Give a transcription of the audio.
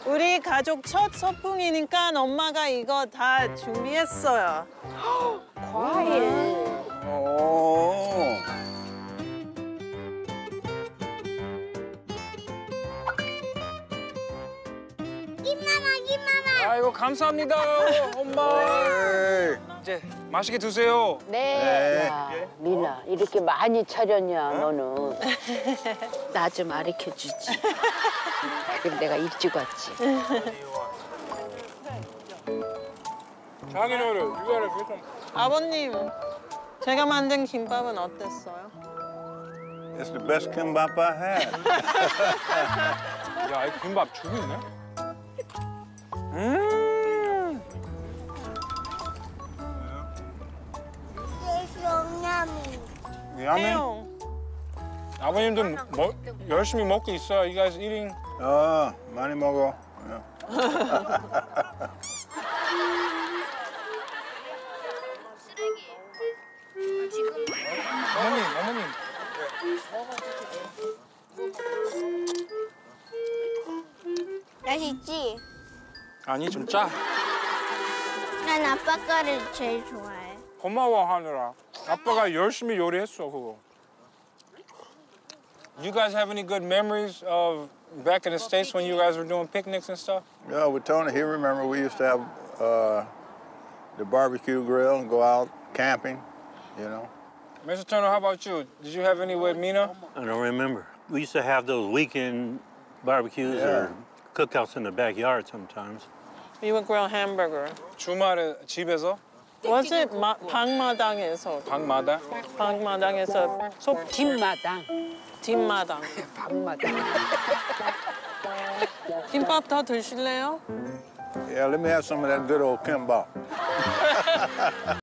우리 가족 첫 소풍이니까 엄마가 이거 다 준비했어요. 과일. 오. 아이고 감사합니다 엄마. 에이. 이제 맛있게 드세요. 네. 야, 미나 이렇게 많이 차렸냐 너는. 나 좀 가르쳐주지. 그럼 내가 일찍 왔지. 장인어른 이거를 좀. 아버님, 제가 만든 김밥은 어땠어요? It's the best kimbap I had. 야, 이 김밥 죽이네. Yummy? 태용, 아버님도 열심히 먹고 있어요. You guys eating? 많이 먹어. 어머님. 맛있지? 아니 좀 짜. 난 아빠 거를 제일 좋아해. 고마워하느라. 아빠가 열심히 요리했어 그거. You guys have any good memories of back in the States when you guys were doing picnics and stuff? Yeah, with Tony, he remember we used to have the barbecue grill and go out camping, you know. Mr. Turner, how about you? Did you have any with Mina? I don't remember. We used to have those weekend barbecues Yeah. or cookouts in the backyard sometimes. we would grill hamburger. 주말에 집에서 Was it 방마당에서? 방마다? 방마당에서 뒷마당. 뒷마당. 방마당. 김밥 더 드실래요? Yeah, let me have some of that good old kimbap.